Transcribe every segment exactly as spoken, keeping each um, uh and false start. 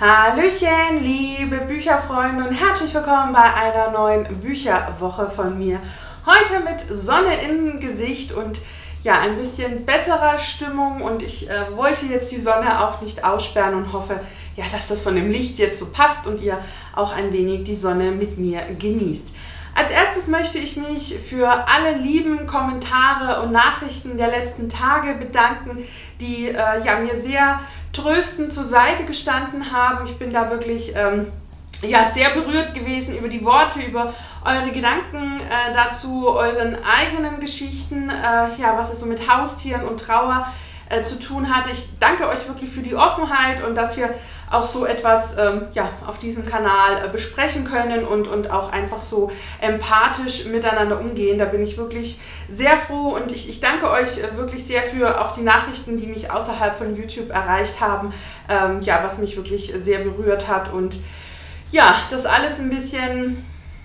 Hallöchen, liebe Bücherfreunde und herzlich willkommen bei einer neuen Bücherwoche von mir. Heute mit Sonne im Gesicht und ja, ein bisschen besserer Stimmung, und ich äh, wollte jetzt die Sonne auch nicht aussperren und hoffe, ja, dass das von dem Licht jetzt so passt und ihr auch ein wenig die Sonne mit mir genießt. Als erstes möchte ich mich für alle lieben Kommentare und Nachrichten der letzten Tage bedanken, die äh, ja, mir sehr tröstend zur Seite gestanden haben. Ich bin da wirklich ähm, ja, sehr berührt gewesen über die Worte, über eure Gedanken äh, dazu, euren eigenen Geschichten, äh, ja, was es so mit Haustieren und Trauer äh, zu tun hat. Ich danke euch wirklich für die Offenheit und dass wir auch so etwas ähm, ja, auf diesem Kanal äh, besprechen können und, und auch einfach so empathisch miteinander umgehen. Da bin ich wirklich sehr froh, und ich, ich danke euch äh, wirklich sehr für auch die Nachrichten, die mich außerhalb von YouTube erreicht haben, ähm, ja, was mich wirklich sehr berührt hat, und ja, das alles ein bisschen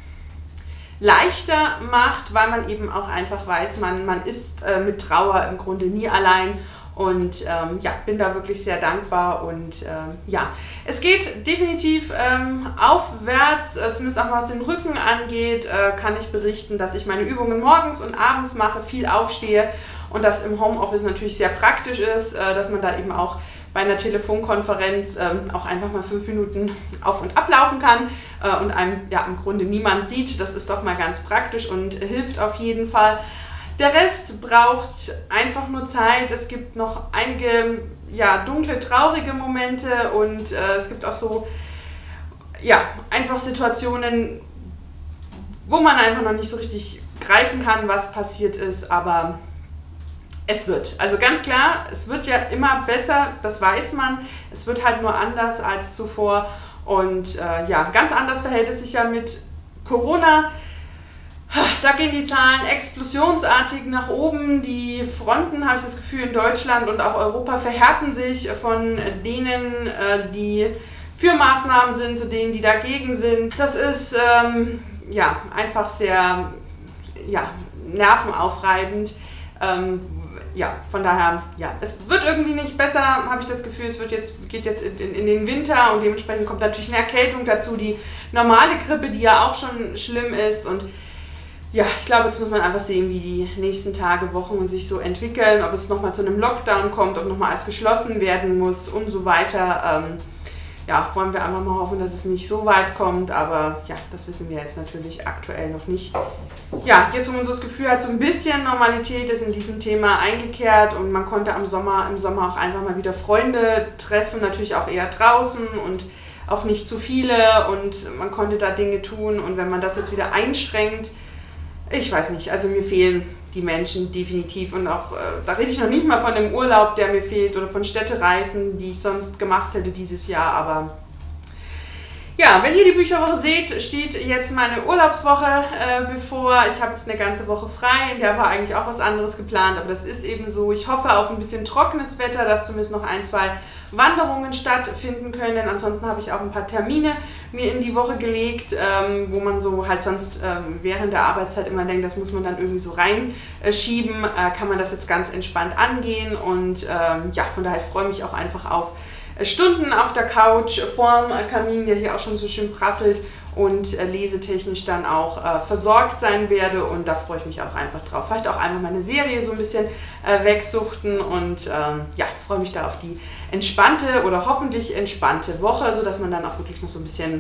leichter macht, weil man eben auch einfach weiß, man, man ist äh, mit Trauer im Grunde nie allein. Und ähm, ja, bin da wirklich sehr dankbar, und ähm, ja, es geht definitiv ähm, aufwärts, äh, zumindest auch was den Rücken angeht, äh, kann ich berichten, dass ich meine Übungen morgens und abends mache, viel aufstehe, und das im Homeoffice natürlich sehr praktisch ist, äh, dass man da eben auch bei einer Telefonkonferenz äh, auch einfach mal fünf Minuten auf- und ablaufen kann äh, und einem ja im Grunde niemand sieht. Das ist doch mal ganz praktisch und hilft auf jeden Fall. Der Rest braucht einfach nur Zeit. Es gibt noch einige ja, dunkle, traurige Momente, und äh, es gibt auch so ja, einfach Situationen, wo man einfach noch nicht so richtig greifen kann, was passiert ist, aber es wird. Also ganz klar, es wird ja immer besser, das weiß man. Es wird halt nur anders als zuvor, und äh, ja, ganz anders verhält es sich ja mit Corona. Da gehen die Zahlen explosionsartig nach oben. Die Fronten, habe ich das Gefühl, in Deutschland und auch Europa verhärten sich von denen, die für Maßnahmen sind, zu denen, die dagegen sind. Das ist ähm, ja, einfach sehr ja, nervenaufreibend. Ähm, ja, von daher, ja, es wird irgendwie nicht besser, habe ich das Gefühl. Es wird jetzt, geht jetzt in, in den Winter, und dementsprechend kommt natürlich eine Erkältung dazu, die normale Grippe, die ja auch schon schlimm ist. Und ja, ich glaube, jetzt muss man einfach sehen, wie die nächsten Tage, Wochen sich so entwickeln, ob es nochmal zu einem Lockdown kommt, ob nochmal alles geschlossen werden muss und so weiter. Ähm, ja, wollen wir einfach mal hoffen, dass es nicht so weit kommt, aber ja, das wissen wir jetzt natürlich aktuell noch nicht. Ja, jetzt, wo man so das Gefühl hat, so ein bisschen Normalität ist in diesem Thema eingekehrt, und man konnte am Sommer, im Sommer auch einfach mal wieder Freunde treffen, natürlich auch eher draußen und auch nicht zu viele, und man konnte da Dinge tun, und wenn man das jetzt wieder einschränkt, ich weiß nicht, also mir fehlen die Menschen definitiv, und auch, äh, da rede ich noch nicht mal von dem Urlaub, der mir fehlt, oder von Städtereisen, die ich sonst gemacht hätte dieses Jahr, aber ja, wenn ihr die Bücherwoche seht, steht jetzt meine Urlaubswoche äh, bevor. Ich habe jetzt eine ganze Woche frei, in der war eigentlich auch was anderes geplant, aber das ist eben so. Ich hoffe auf ein bisschen trockenes Wetter, dass zumindest noch ein, zwei Wanderungen stattfinden können. Ansonsten habe ich auch ein paar Termine mir in die Woche gelegt, ähm, wo man so halt sonst ähm, während der Arbeitszeit immer denkt, das muss man dann irgendwie so reinschieben. Äh, kann man das jetzt ganz entspannt angehen, und ähm, ja, von daher freue ich mich auch einfach auf Stunden auf der Couch vorm Kamin, der hier auch schon so schön prasselt, und äh, lesetechnisch dann auch äh, versorgt sein werde, und da freue ich mich auch einfach drauf. Vielleicht auch einmal meine Serie so ein bisschen äh, wegsuchten, und ähm, ja, freue mich da auf die entspannte oder hoffentlich entspannte Woche, sodass man dann auch wirklich noch so ein bisschen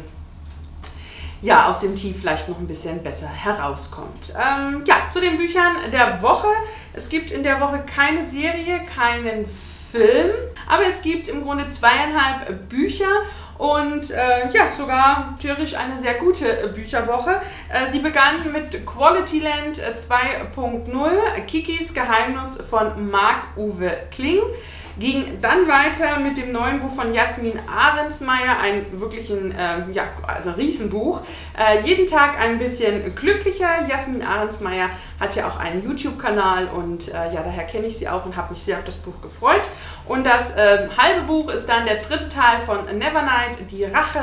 ja, aus dem Tief vielleicht noch ein bisschen besser herauskommt. Ähm, ja, zu den Büchern der Woche. Es gibt in der Woche keine Serie, keinen Film, aber es gibt im Grunde zweieinhalb Bücher, und äh, ja, sogar theoretisch eine sehr gute Bücherwoche. Äh, sie begann mit Quality Land zwei Punkt null, Kikis Geheimnis von Marc-Uwe Kling. Ging dann weiter mit dem neuen Buch von Jasmin Arendsmeyer, ein wirklich ein äh, ja, also Riesenbuch. Äh, jeden Tag ein bisschen glücklicher. Jasmin Arendsmeyer hat ja auch einen YouTube-Kanal, und äh, ja, daher kenne ich sie auch und habe mich sehr auf das Buch gefreut. Und das äh, halbe Buch ist dann der dritte Teil von Nevernight, die Rache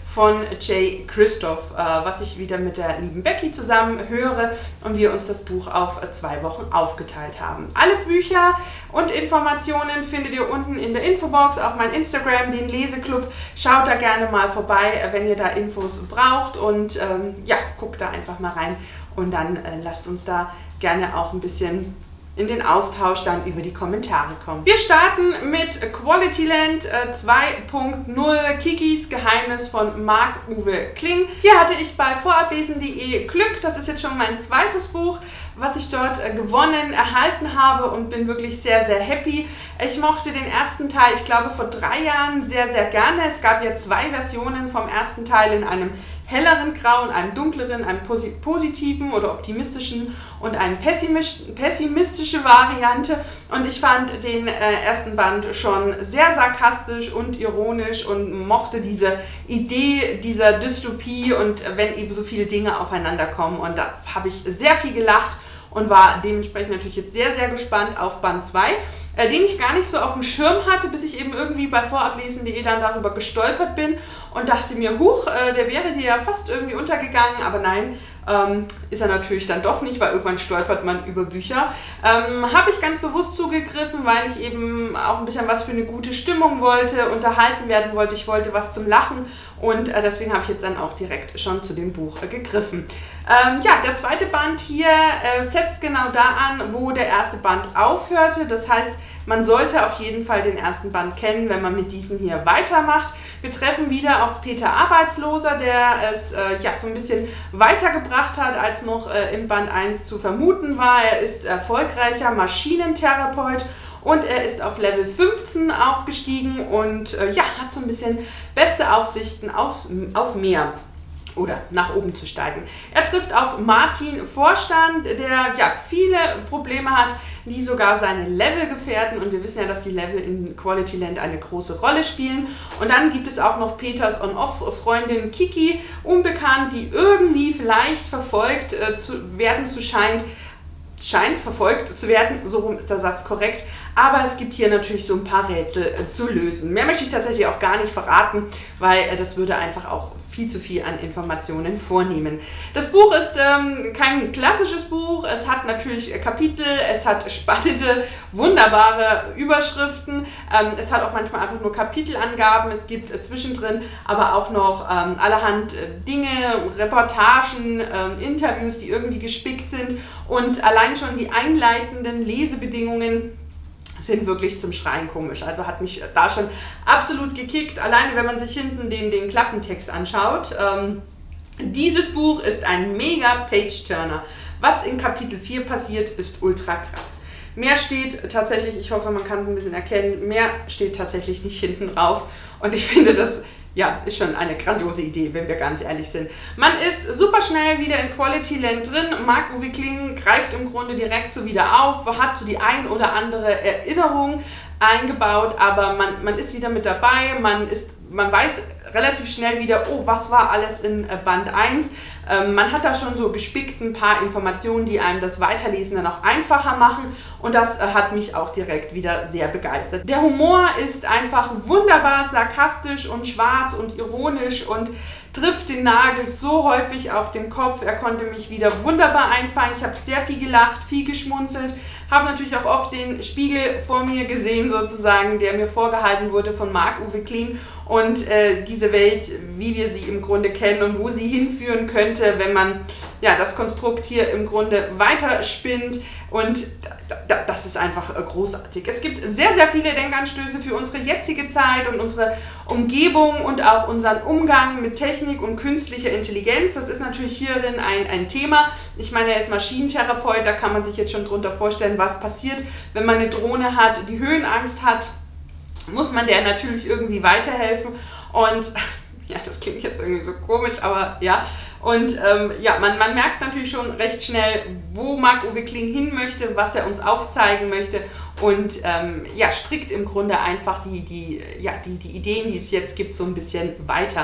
von Jay Kristoff, äh, was ich wieder mit der lieben Becky zusammen höre und wir uns das Buch auf äh, zwei Wochen aufgeteilt haben. Alle Bücher und Informationen findet ihr unten in der Infobox, auch mein Instagram, den Leseklub. Schaut da gerne mal vorbei, äh, wenn ihr da Infos braucht und ähm, ja, guckt da einfach mal rein und dann äh, lasst uns da gerne auch ein bisschen in den Austausch dann über die Kommentare kommen. Wir starten mit Qualityland äh, zwei Punkt null, Kikis Geheimnis von Marc-Uwe Kling. Hier hatte ich bei vorablesen punkt de Glück, das ist jetzt schon mein zweites Buch, was ich dort äh, gewonnen, erhalten habe und bin wirklich sehr, sehr happy. Ich mochte den ersten Teil, ich glaube vor drei Jahren, sehr, sehr gerne. Es gab ja zwei Versionen vom ersten Teil in einem helleren Grau und einem dunkleren, einem positiven oder optimistischen und eine pessimistische Variante. Und ich fand den äh, ersten Band schon sehr sarkastisch und ironisch und mochte diese Idee dieser Dystopie und wenn eben so viele Dinge aufeinander kommen. Und da habe ich sehr viel gelacht und war dementsprechend natürlich jetzt sehr, sehr gespannt auf Band zwei, äh, den ich gar nicht so auf dem Schirm hatte, bis ich eben irgendwie bei vorablesen punkt de dann darüber gestolpert bin und dachte mir, huch, äh, der wäre dir ja fast irgendwie untergegangen, aber nein, ähm, ist er natürlich dann doch nicht, weil irgendwann stolpert man über Bücher. Ähm, habe ich ganz bewusst zugegriffen, weil ich eben auch ein bisschen was für eine gute Stimmung wollte, unterhalten werden wollte, ich wollte was zum Lachen und äh, deswegen habe ich jetzt dann auch direkt schon zu dem Buch äh, gegriffen. Ähm, ja, der zweite Band hier äh, setzt genau da an, wo der erste Band aufhörte. Das heißt, man sollte auf jeden Fall den ersten Band kennen, wenn man mit diesem hier weitermacht. Wir treffen wieder auf Peter Arbeitsloser, der es äh, ja, so ein bisschen weitergebracht hat, als noch äh, im Band eins zu vermuten war. Er ist erfolgreicher Maschinentherapeut und er ist auf Level fünfzehn aufgestiegen und äh, ja, hat so ein bisschen beste Aussichten aufs, auf mehr. Oder nach oben zu steigen. Er trifft auf Martin Vorstand, der ja viele Probleme hat, die sogar seine Level gefährden. Und wir wissen ja, dass die Level in Qualityland eine große Rolle spielen. Und dann gibt es auch noch Peters On-Off-Freundin Kiki, unbekannt, die irgendwie vielleicht verfolgt äh, zu werden zu scheint. scheint verfolgt zu werden, so rum ist der Satz korrekt, aber es gibt hier natürlich so ein paar Rätsel äh, zu lösen. Mehr möchte ich tatsächlich auch gar nicht verraten, weil äh, das würde einfach auch viel zu viel an Informationen vornehmen. Das Buch ist ähm, kein klassisches Buch, es hat natürlich Kapitel, es hat spannende, wunderbare Überschriften, ähm, es hat auch manchmal einfach nur Kapitelangaben, es gibt äh, zwischendrin aber auch noch ähm, allerhand äh, Dinge, Reportagen, äh, Interviews, die irgendwie gespickt sind und allein schon die einleitenden Lesebedingungen sind wirklich zum Schreien komisch. Also hat mich da schon absolut gekickt, alleine wenn man sich hinten den, den Klappentext anschaut. Ähm, dieses Buch ist ein mega Page-Turner. Was in Kapitel vier passiert, ist ultra krass. Mehr steht tatsächlich, ich hoffe, man kann es ein bisschen erkennen, mehr steht tatsächlich nicht hinten drauf. Und ich finde, das ja, ist schon eine grandiose Idee, wenn wir ganz ehrlich sind. Man ist super schnell wieder in Qualityland drin. Marc-Uwe Kling greift im Grunde direkt so wieder auf, hat so die ein oder andere Erinnerung eingebaut, aber man, man ist wieder mit dabei, man, ist, man weiß relativ schnell wieder, oh, was war alles in Band eins. Ähm, man hat da schon so gespickt ein paar Informationen, die einem das Weiterlesen dann auch einfacher machen und das äh, hat mich auch direkt wieder sehr begeistert. Der Humor ist einfach wunderbar sarkastisch und schwarz und ironisch und trifft den Nagel so häufig auf den Kopf. Er konnte mich wieder wunderbar einfangen. Ich habe sehr viel gelacht, viel geschmunzelt, habe natürlich auch oft den Spiegel vor mir gesehen sozusagen, der mir vorgehalten wurde von Marc-Uwe Kling und äh, diese Welt, wie wir sie im Grunde kennen und wo sie hinführen könnte, wenn man ja, das Konstrukt hier im Grunde weiterspinnt und das ist einfach großartig. Es gibt sehr, sehr viele Denkanstöße für unsere jetzige Zeit und unsere Umgebung und auch unseren Umgang mit Technik und künstlicher Intelligenz. Das ist natürlich hierin ein, ein Thema. Ich meine, er ist Maschinentherapeut, da kann man sich jetzt schon drunter vorstellen, was passiert, wenn man eine Drohne hat, die Höhenangst hat, muss man der natürlich irgendwie weiterhelfen und ja, das klingt jetzt irgendwie so komisch, aber ja. Und ähm, ja, man, man merkt natürlich schon recht schnell, wo Marc-Uwe Kling hin möchte, was er uns aufzeigen möchte und ähm, ja, strickt im Grunde einfach die, die, ja, die, die Ideen, die es jetzt gibt, so ein bisschen weiter.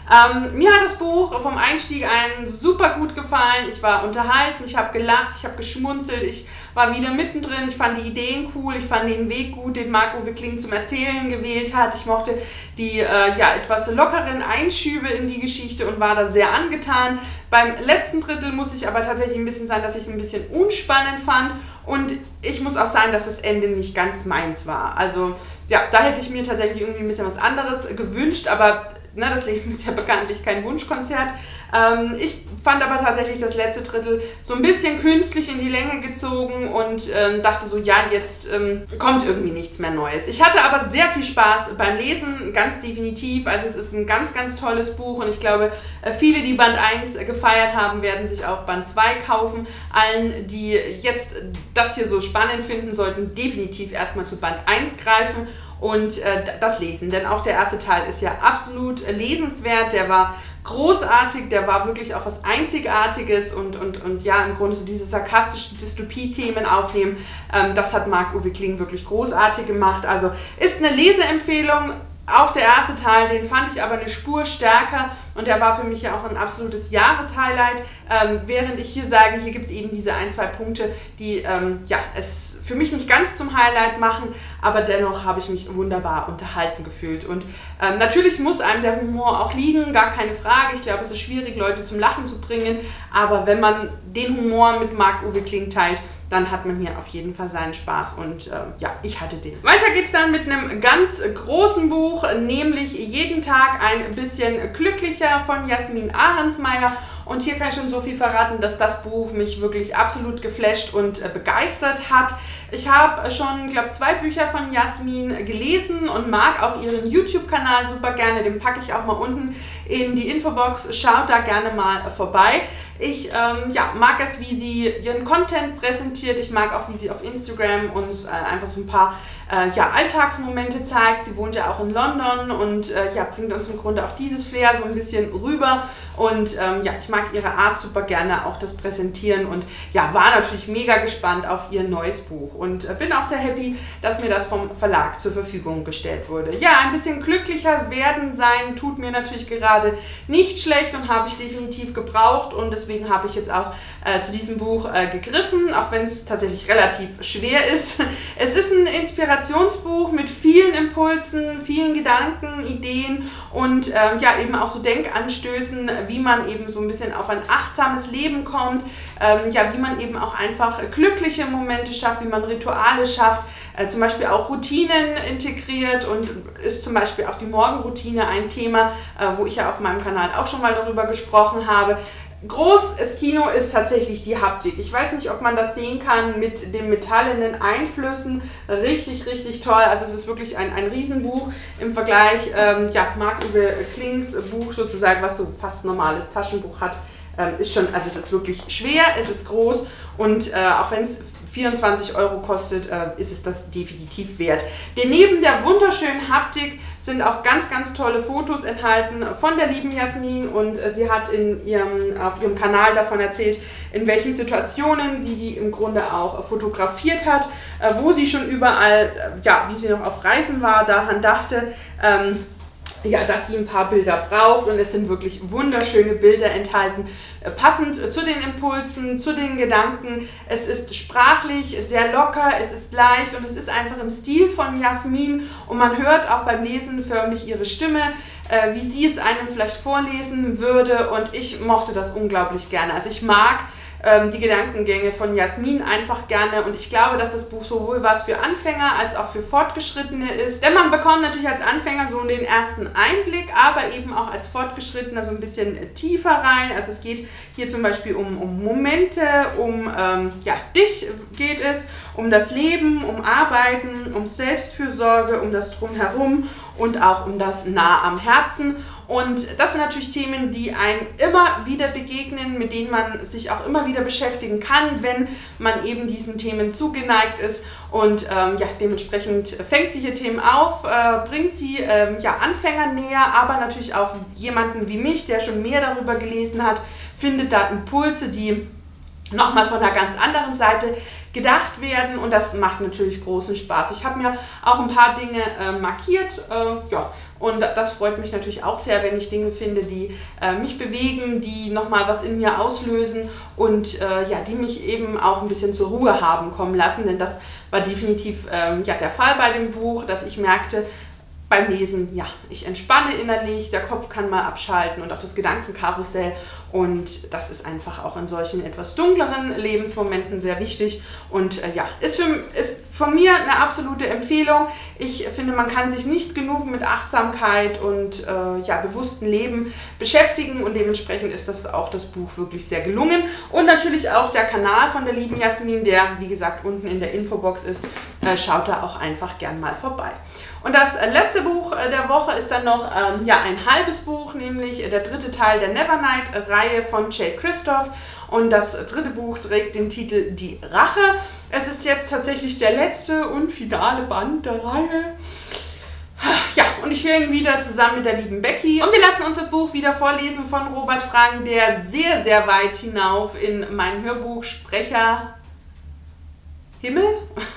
Ähm, mir hat das Buch vom Einstieg an super gut gefallen. Ich war unterhalten, ich habe gelacht, ich habe geschmunzelt, ich war wieder mittendrin. Ich fand die Ideen cool, ich fand den Weg gut, den Marc-Uwe Kling zum Erzählen gewählt hat. Ich mochte die äh, ja, etwas lockeren Einschübe in die Geschichte und war da sehr angetan. Beim letzten Drittel muss ich aber tatsächlich ein bisschen sagen, dass ich es ein bisschen unspannend fand. Und ich muss auch sagen, dass das Ende nicht ganz meins war. Also ja, da hätte ich mir tatsächlich irgendwie ein bisschen was anderes gewünscht, aber ne, das Leben ist ja bekanntlich kein Wunschkonzert. Ähm, ich fand aber tatsächlich das letzte Drittel so ein bisschen künstlich in die Länge gezogen und ähm, dachte so, ja, jetzt ähm, kommt irgendwie nichts mehr Neues. Ich hatte aber sehr viel Spaß beim Lesen, ganz definitiv. Also es ist ein ganz, ganz tolles Buch und ich glaube, viele, die Band eins gefeiert haben, werden sich auch Band zwei kaufen. Allen, die jetzt das hier so spannend finden, sollten definitiv erstmal zu Band eins greifen und äh, das lesen. Denn auch der erste Teil ist ja absolut lesenswert. Der war großartig, der war wirklich auch was Einzigartiges und, und, und ja, im Grunde so diese sarkastischen Dystopie-Themen aufnehmen. Ähm, das hat Marc-Uwe Kling wirklich großartig gemacht. Also ist eine Leseempfehlung. Auch der erste Teil, den fand ich aber eine Spur stärker und der war für mich ja auch ein absolutes Jahreshighlight, ähm, während ich hier sage, hier gibt es eben diese ein, zwei Punkte, die ähm, ja, es für mich nicht ganz zum Highlight machen, aber dennoch habe ich mich wunderbar unterhalten gefühlt. Und ähm, natürlich muss einem der Humor auch liegen, gar keine Frage. Ich glaube, es ist schwierig, Leute zum Lachen zu bringen, aber wenn man den Humor mit Marc-Uwe Kling teilt, dann hat man hier auf jeden Fall seinen Spaß und ähm, ja, ich hatte den. Weiter geht's dann mit einem ganz großen Buch, nämlich Jeden Tag ein bisschen glücklicher von Jasmin Ahrensmeier. Und hier kann ich schon so viel verraten, dass das Buch mich wirklich absolut geflasht und äh, begeistert hat. Ich habe schon, glaube ich, zwei Bücher von Jasmin gelesen und mag auch ihren YouTube-Kanal super gerne. Den packe ich auch mal unten in die Infobox. Schaut da gerne mal vorbei. Ich ähm, ja, mag es, wie sie ihren Content präsentiert. Ich mag auch, wie sie auf Instagram uns äh, einfach so ein paar äh, ja, Alltagsmomente zeigt. Sie wohnt ja auch in London und äh, ja, bringt uns im Grunde auch dieses Flair so ein bisschen rüber. Und ähm, ja, ich mag ihre Art super gerne, auch das Präsentieren. Und ja, war natürlich mega gespannt auf ihr neues Buch. Und äh, bin auch sehr happy, dass mir das vom Verlag zur Verfügung gestellt wurde. Ja, ein bisschen glücklicher werden sein tut mir natürlich gerade nicht schlecht und habe ich definitiv gebraucht. Und deswegen habe ich jetzt auch äh, zu diesem Buch äh, gegriffen, auch wenn es tatsächlich relativ schwer ist. Es ist ein Inspirationsbuch mit vielen Impulsen, vielen Gedanken, Ideen und ähm, ja, eben auch so Denkanstößen, wie man eben so ein bisschen auf ein achtsames Leben kommt, ähm, ja, wie man eben auch einfach glückliche Momente schafft, wie man Rituale schafft, äh, zum Beispiel auch Routinen integriert und ist zum Beispiel auch die Morgenroutine ein Thema, äh, wo ich ja auf meinem Kanal auch schon mal darüber gesprochen habe. Großes Kino ist tatsächlich die Haptik. Ich weiß nicht, ob man das sehen kann mit den metallenen Einflüssen. Richtig, richtig toll. Also es ist wirklich ein, ein Riesenbuch im Vergleich, ähm, ja, Marc-Uwe Klings Buch sozusagen, was so fast normales Taschenbuch hat, ähm, ist schon, also es ist wirklich schwer, es ist groß und äh, auch wenn es vierundzwanzig Euro kostet, äh, ist es das definitiv wert. Denn neben der wunderschönen Haptik sind auch ganz, ganz tolle Fotos enthalten von der lieben Jasmin und äh, sie hat in ihrem, auf ihrem Kanal davon erzählt, in welchen Situationen sie die im Grunde auch äh, fotografiert hat, äh, wo sie schon überall, äh, ja, wie sie noch auf Reisen war, daran dachte, ähm, ja, dass sie ein paar Bilder braucht und es sind wirklich wunderschöne Bilder enthalten, passend zu den Impulsen, zu den Gedanken. Es ist sprachlich sehr locker, es ist leicht und es ist einfach im Stil von Jasmin und man hört auch beim Lesen förmlich ihre Stimme, äh, wie sie es einem vielleicht vorlesen würde und ich mochte das unglaublich gerne. Also ich mag die Gedankengänge von Jasmin einfach gerne und ich glaube, dass das Buch sowohl was für Anfänger als auch für Fortgeschrittene ist. Denn man bekommt natürlich als Anfänger so den ersten Einblick, aber eben auch als Fortgeschrittener so ein bisschen tiefer rein. Also es geht hier zum Beispiel um, um Momente, um ähm, ja, dich geht es, um das Leben, um Arbeiten, um Selbstfürsorge, um das Drumherum und auch um das Nah am Herzen. Und das sind natürlich Themen, die einem immer wieder begegnen, mit denen man sich auch immer wieder beschäftigen kann, wenn man eben diesen Themen zugeneigt ist. Und ähm, ja, dementsprechend fängt sie hier Themen auf, äh, bringt sie ähm, ja, Anfänger näher, aber natürlich auch jemanden wie mich, der schon mehr darüber gelesen hat, findet da Impulse, die nochmal von einer ganz anderen Seite gedacht werden und das macht natürlich großen Spaß. Ich habe mir auch ein paar Dinge äh, markiert, äh, ja, Und das freut mich natürlich auch sehr, wenn ich Dinge finde, die äh, mich bewegen, die nochmal was in mir auslösen und äh, ja, die mich eben auch ein bisschen zur Ruhe haben kommen lassen. Denn das war definitiv ähm, ja, der Fall bei dem Buch, dass ich merkte, beim Lesen, ja, ich entspanne innerlich, der Kopf kann mal abschalten und auch das Gedankenkarussell. Und das ist einfach auch in solchen etwas dunkleren Lebensmomenten sehr wichtig. Und äh, ja, ist, für, ist von mir eine absolute Empfehlung. Ich finde, man kann sich nicht genug mit Achtsamkeit und äh, ja, bewusstem Leben beschäftigen. Und dementsprechend ist das auch das Buch wirklich sehr gelungen. Und natürlich auch der Kanal von der lieben Jasmin, der, wie gesagt, unten in der Infobox ist. Äh, schaut da auch einfach gern mal vorbei. Und das letzte Buch der Woche ist dann noch ähm, ja, ein halbes Buch, nämlich der dritte Teil der Nevernight-Reihe von Jay Kristoff. Und das dritte Buch trägt den Titel Die Rache. Es ist jetzt tatsächlich der letzte und finale Band der Reihe. Ja, und ich höre ihn wieder zusammen mit der lieben Becky. Und wir lassen uns das Buch wieder vorlesen von Robert Frank, der sehr, sehr weit hinauf in meinen Hörbuchsprecher Himmel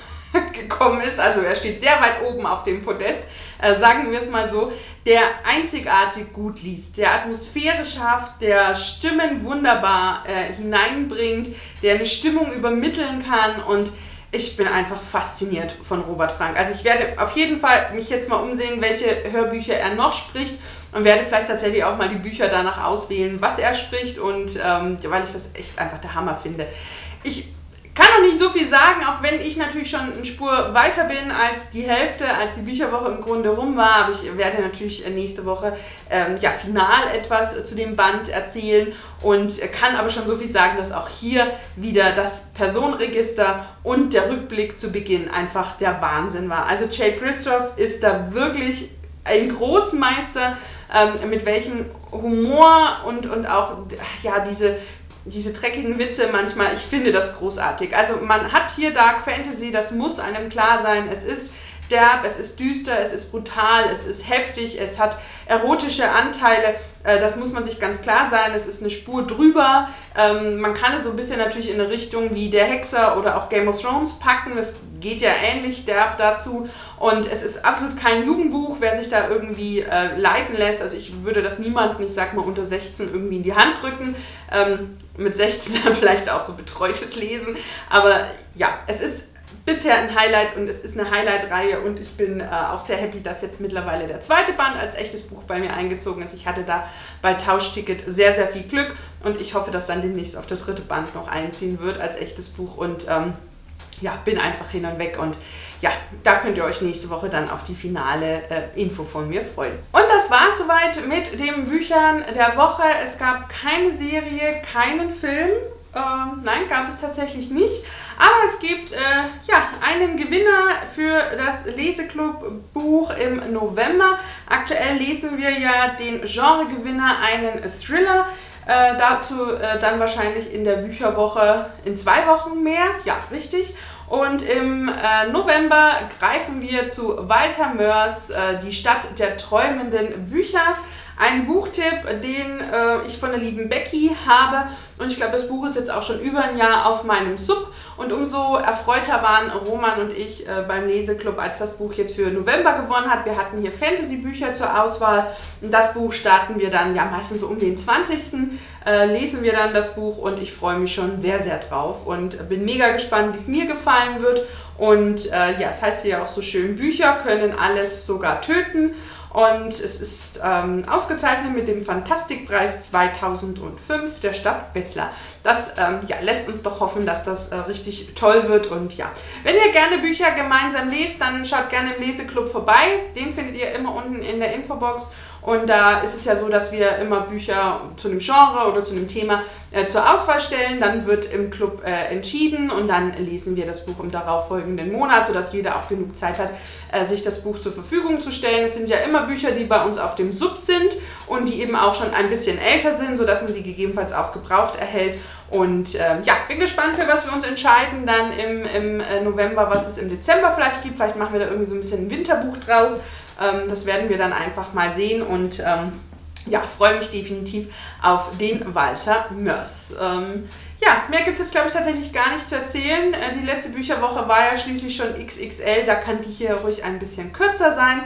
gekommen ist. Also er steht sehr weit oben auf dem Podest, äh, sagen wir es mal so, der einzigartig gut liest, der Atmosphäre schafft, der Stimmen wunderbar äh, hineinbringt, der eine Stimmung übermitteln kann und ich bin einfach fasziniert von Robert Frank. Also ich werde auf jeden Fall mich jetzt mal umsehen, welche Hörbücher er noch spricht und werde vielleicht tatsächlich auch mal die Bücher danach auswählen, was er spricht und ähm, weil ich das echt einfach der Hammer finde. Ich kann noch nicht so viel sagen, auch wenn ich natürlich schon eine Spur weiter bin als die Hälfte, als die Bücherwoche im Grunde rum war. Aber ich werde natürlich nächste Woche ähm, ja, final etwas zu dem Band erzählen und kann aber schon so viel sagen, dass auch hier wieder das Personenregister und der Rückblick zu Beginn einfach der Wahnsinn war. Also Jay Kristoff ist da wirklich ein Großmeister, ähm, mit welchem Humor und, und auch ja, diese diese dreckigen Witze manchmal, ich finde das großartig. Also man hat hier Dark Fantasy, das muss einem klar sein. Es ist derb, es ist düster, es ist brutal, es ist heftig, es hat erotische Anteile. Das muss man sich ganz klar sein. Es ist eine Spur drüber. Man kann es so ein bisschen natürlich in eine Richtung wie Der Hexer oder auch Game of Thrones packen. Das geht ja ähnlich derb dazu. Und es ist absolut kein Jugendbuch, wer sich da irgendwie äh, leiten lässt. Also ich würde das niemandem, ich sag mal unter sechzehn, irgendwie in die Hand drücken. Ähm, mit sechzehn dann vielleicht auch so betreutes Lesen. Aber ja, es ist bisher ein Highlight und es ist eine Highlight-Reihe und ich bin äh, auch sehr happy, dass jetzt mittlerweile der zweite Band als echtes Buch bei mir eingezogen ist. Ich hatte da bei Tauschticket sehr, sehr viel Glück und ich hoffe, dass dann demnächst auf der dritte Band noch einziehen wird als echtes Buch und ähm, ja, bin einfach hin und weg und ja, da könnt ihr euch nächste Woche dann auf die finale äh, Info von mir freuen. Und das war es soweit mit den Büchern der Woche. Es gab keine Serie, keinen Film. Ähm, nein, gab es tatsächlich nicht. Aber es gibt äh, ja, einen Gewinner für das Leseclub-Buch im November. Aktuell lesen wir ja den Genregewinner, einen Thriller. Äh, dazu äh, dann wahrscheinlich in der Bücherwoche in zwei Wochen mehr. Ja, richtig. Und im äh, November greifen wir zu Walter Moers, äh, Die Stadt der träumenden Bücher. Ein Buchtipp, den äh, ich von der lieben Becky habe. Und ich glaube, das Buch ist jetzt auch schon über ein Jahr auf meinem Sub. Und umso erfreuter waren Roman und ich äh, beim Leseclub, als das Buch jetzt für November gewonnen hat. Wir hatten hier Fantasy-Bücher zur Auswahl. Und das Buch starten wir dann ja meistens so um den zwanzigsten Äh, lesen wir dann das Buch und ich freue mich schon sehr, sehr drauf. Und bin mega gespannt, wie es mir gefallen wird. Und äh, ja, es heißt ja auch so schön, Bücher können alles sogar töten. Und es ist ähm, ausgezeichnet mit dem Fantastikpreis zweitausendfünf der Stadt Wetzlar. Das ähm, ja, lässt uns doch hoffen, dass das äh, richtig toll wird. Und ja, wenn ihr gerne Bücher gemeinsam lest, dann schaut gerne im Leseclub vorbei. Den findet ihr immer unten in der Infobox. Und da ist es ja so, dass wir immer Bücher zu einem Genre oder zu einem Thema äh, zur Auswahl stellen. Dann wird im Club äh, entschieden und dann lesen wir das Buch im darauffolgenden Monat, sodass jeder auch genug Zeit hat, äh, sich das Buch zur Verfügung zu stellen. Es sind ja immer Bücher, die bei uns auf dem Sub sind und die eben auch schon ein bisschen älter sind, sodass man sie gegebenenfalls auch gebraucht erhält. Und äh, ja, bin gespannt, für was wir uns entscheiden dann im, im äh, November, was es im Dezember vielleicht gibt. Vielleicht machen wir da irgendwie so ein bisschen ein Winterbuch draus. Ähm, das werden wir dann einfach mal sehen und ähm, ja, freue mich definitiv auf den Walter Moers. Ähm, ja, mehr gibt es jetzt, glaube ich, tatsächlich gar nicht zu erzählen. Äh, die letzte Bücherwoche war ja schließlich schon X X L, da kann die hier ruhig ein bisschen kürzer sein.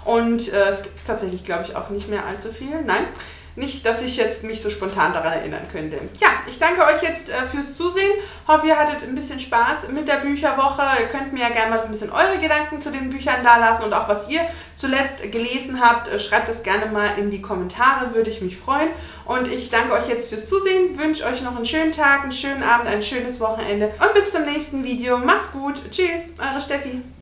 Und äh, es gibt tatsächlich, glaube ich, auch nicht mehr allzu viel. Nein, nicht, dass ich jetzt mich so spontan daran erinnern könnte. Ja, ich danke euch jetzt äh, fürs Zusehen. Hoffe, ihr hattet ein bisschen Spaß mit der Bücherwoche. Ihr könnt mir ja gerne mal so ein bisschen eure Gedanken zu den Büchern da lassen und auch was ihr zuletzt gelesen habt. Äh, schreibt das gerne mal in die Kommentare, würde ich mich freuen. Und ich danke euch jetzt fürs Zusehen, wünsche euch noch einen schönen Tag, einen schönen Abend, ein schönes Wochenende und bis zum nächsten Video. Macht's gut. Tschüss, eure Steffi.